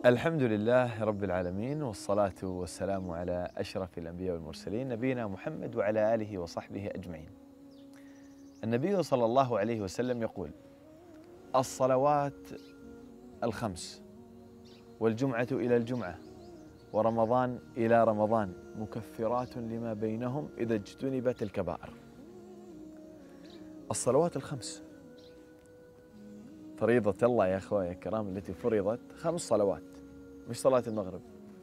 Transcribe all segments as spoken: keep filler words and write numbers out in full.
الحمد لله رب العالمين، والصلاة والسلام على أشرف الأنبياء والمرسلين نبينا محمد وعلى آله وصحبه أجمعين. النبي صلى الله عليه وسلم يقول: الصلوات الخمس والجمعة إلى الجمعة ورمضان إلى رمضان مكفرات لما بينهم إذا اجتنبت الكبائر. الصلوات الخمس فريضة الله يا أخوائي الكرام التي فرضت خمس صلوات، مش صلاة المغرب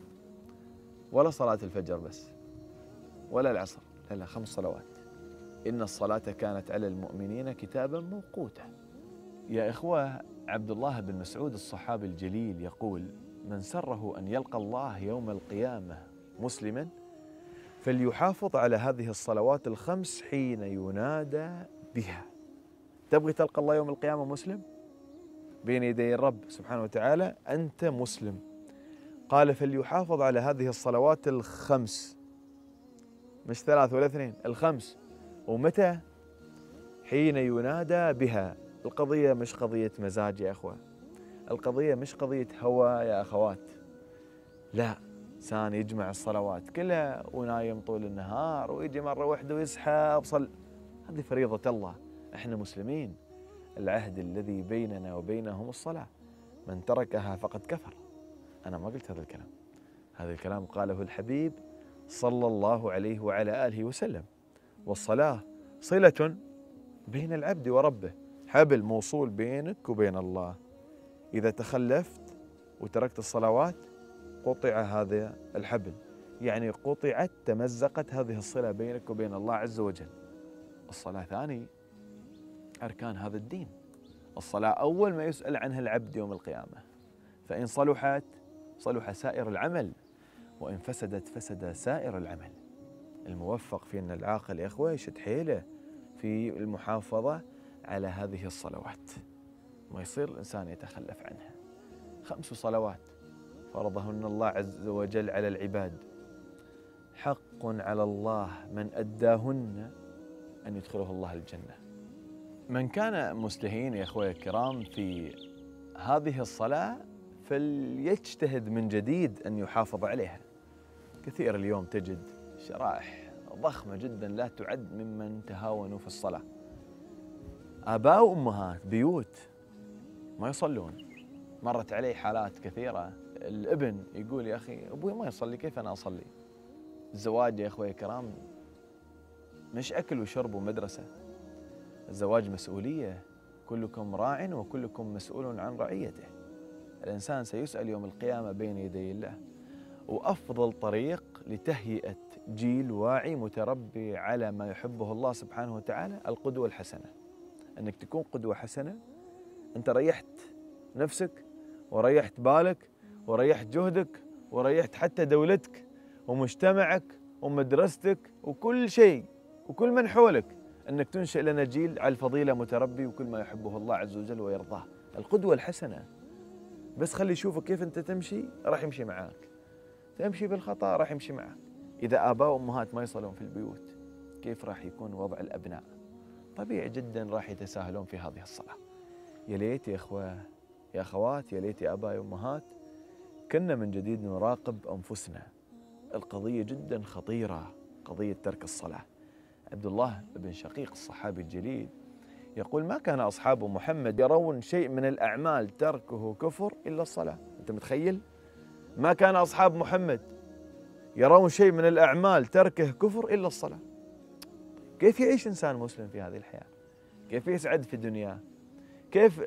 ولا صلاة الفجر بس ولا العصر، لا لا، خمس صلوات. إن الصلاة كانت على المؤمنين كتابا موقوتا. يا إخوة، عبد الله بن مسعود الصحابي الجليل يقول: من سره أن يلقى الله يوم القيامة مسلما فليحافظ على هذه الصلوات الخمس حين ينادى بها. تبغي تلقى الله يوم القيامة مسلم بين يدي الرب سبحانه وتعالى؟ أنت مسلم. قال: فليحافظ على هذه الصلوات الخمس، مش ثلاث ولا اثنين، الخمس. ومتى؟ حين ينادى بها. القضية مش قضية مزاج يا أخوة، القضية مش قضية هوى يا أخوات، لا. إنسان يجمع الصلوات كلها ونايم طول النهار ويجي مرة واحدة ويصحى بصل، هذه فريضة الله. احنا مسلمين، العهد الذي بيننا وبينهم الصلاة، من تركها فقد كفر. أنا ما قلت هذا الكلام، هذا الكلام قاله الحبيب صلى الله عليه وعلى آله وسلم. والصلاة صلة بين العبد وربه، حبل موصول بينك وبين الله. إذا تخلفت وتركت الصلوات قطع هذا الحبل، يعني قطعت، تمزقت هذه الصلة بينك وبين الله عز وجل. الصلاة ثاني أركان هذا الدين. الصلاة أول ما يسأل عنها العبد يوم القيامة، فإن صلحت صلح سائر العمل، وإن فسدت فسد سائر العمل. الموفق فينا العاقل يا أخوة يشد حيله في المحافظة على هذه الصلوات، ما يصير الإنسان يتخلف عنها. خمس صلوات فرضهن الله عز وجل على العباد، حق على الله من أداهن أن يدخله الله الجنة. من كان مستهين يا أخوي الكرام في هذه الصلاة فليجتهد من جديد أن يحافظ عليها. كثير اليوم تجد شرائح ضخمة جدا لا تعد ممن تهاونوا في الصلاة، آباء وأمهات بيوت ما يصلون. مرت علي حالات كثيرة، الابن يقول: يا أخي أبوي ما يصلي، كيف أنا أصلي؟ الزواج يا أخوي الكرام مش أكل وشرب ومدرسة، الزواج مسؤولية، كلكم راع وكلكم مسؤول عن رعيته. الإنسان سيسأل يوم القيامة بين يدي الله. وأفضل طريق لتهيئة جيل واعي متربي على ما يحبه الله سبحانه وتعالى القدوة الحسنة. أنك تكون قدوة حسنة، أنت ريحت نفسك وريحت بالك وريحت جهدك وريحت حتى دولتك ومجتمعك ومدرستك وكل شيء وكل من حولك، أنك تنشئ لنا جيل على الفضيلة متربي وكل ما يحبه الله عز وجل ويرضاه. القدوة الحسنة، بس خلي يشوفك كيف أنت تمشي راح يمشي معاك، تمشي بالخطأ راح يمشي معك. إذا آباء وأمهات ما يصلون في البيوت كيف راح يكون وضع الأبناء؟ طبيعي جدا راح يتساهلون في هذه الصلاة. يا ليت يا إخوة يا أخوات، يا ليت يا آباء وأمهات كنا من جديد نراقب أنفسنا. القضية جدا خطيرة، قضية ترك الصلاة. عبد الله بن شقيق الصحابي الجليل يقول: ما كان أصحاب محمد يرون شيء من الأعمال تركه كفر إلا الصلاة. أنت متخيل؟ ما كان أصحاب محمد يرون شيء من الأعمال تركه كفر إلا الصلاة. كيف يعيش إنسان مسلم في هذه الحياة؟ كيف يسعد في دنياه؟ كيف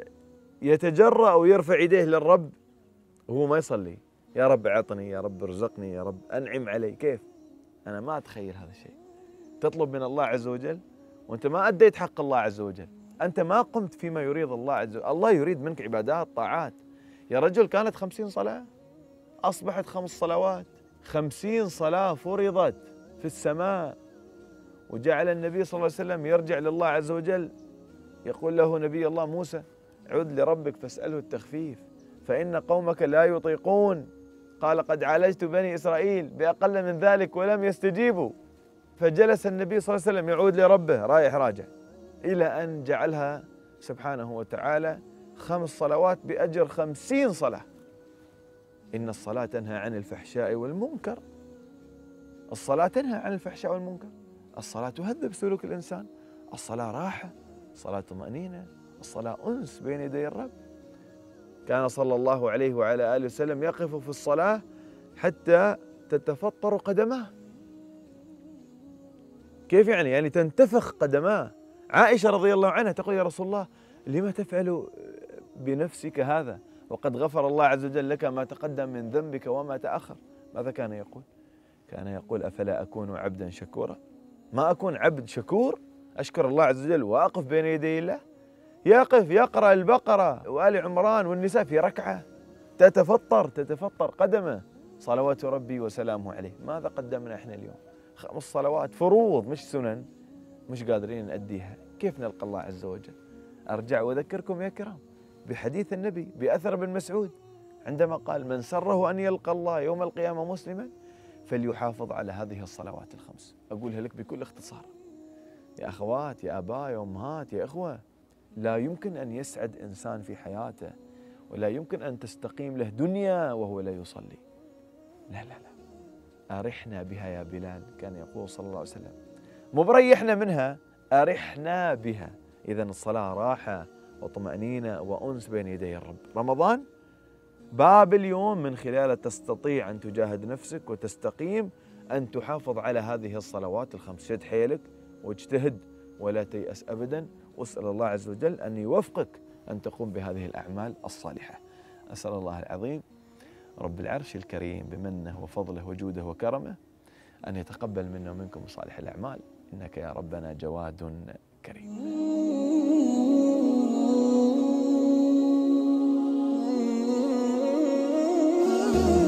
يتجرأ ويرفع يديه للرب وهو ما يصلي؟ يا رب أعطني، يا رب ارزقني، يا رب أنعم علي. كيف؟ أنا ما أتخيل هذا الشيء. تطلب من الله عز وجل وأنت ما أديت حق الله عز وجل، أنت ما قمت فيما يريد الله عز وجل. الله يريد منك عبادات طاعات. يا رجل كانت خمسين صلاة أصبحت خمس صلوات. خمسين صلاة فرضت في السماء، وجعل النبي صلى الله عليه وسلم يرجع لله عز وجل يقول له نبي الله موسى: عد لربك فاسأله التخفيف فإن قومك لا يطيقون. قال: قد عالجت بني إسرائيل بأقل من ذلك ولم يستجيبوا. فجلس النبي صلى الله عليه وسلم يعود لربه رايح راجع، إلى أن جعلها سبحانه وتعالى خمس صلوات بأجر خمسين صلاة. إن الصلاة تنهى عن الفحشاء والمنكر. الصلاة تنهى عن الفحشاء والمنكر، الصلاة تهذب سلوك الإنسان، الصلاة راحة، الصلاة طمأنينة، الصلاة أنس بين يدي الرب. كان صلى الله عليه وعلى آله وسلم يقف في الصلاة حتى تتفطر قدماه. كيف يعني؟ يعني تنتفخ قدماه. عائشة رضي الله عنها تقول: يا رسول الله، لما تفعل بنفسك هذا وقد غفر الله عز وجل لك ما تقدم من ذنبك وما تأخر؟ ماذا كان يقول؟ كان يقول: أفلا أكون عبدا شكورا؟ ما أكون عبد شكور أشكر الله عز وجل وأقف بين يدي الله؟ يقف يقرأ البقرة وآل عمران والنساء في ركعة، تتفطر تتفطر قدمه صلوات ربي وسلامه عليه. ماذا قدمنا احنا اليوم؟ خمس صلوات فروض مش سنن، مش قادرين نأديها. كيف نلقى الله عز وجل؟ أرجع وأذكركم يا كرام بحديث النبي بأثر ابن مسعود عندما قال: من سره أن يلقى الله يوم القيامة مسلما فليحافظ على هذه الصلوات الخمس. أقولها لك بكل اختصار يا أخوات، يا آباء، يا أمهات، يا إخوة، لا يمكن أن يسعد إنسان في حياته ولا يمكن أن تستقيم له دنيا وهو لا يصلي. لا لا لا، أرحنا بها يا بلال، كان يقول صلى الله عليه وسلم، مو بريحنا منها، أرحنا بها. إذا الصلاة راحة وطمأنينة وأنس بين يدي الرب. رمضان باب اليوم من خلاله تستطيع أن تجاهد نفسك وتستقيم أن تحافظ على هذه الصلوات الخمس. شد حيلك واجتهد ولا تيأس أبدا، واسأل الله عز وجل أن يوفقك أن تقوم بهذه الأعمال الصالحة. أسأل الله العظيم رب العرش الكريم بمنه وفضله وجوده وكرمه أن يتقبل منا ومنكم صالح الأعمال، إنك يا ربنا جواد كريم.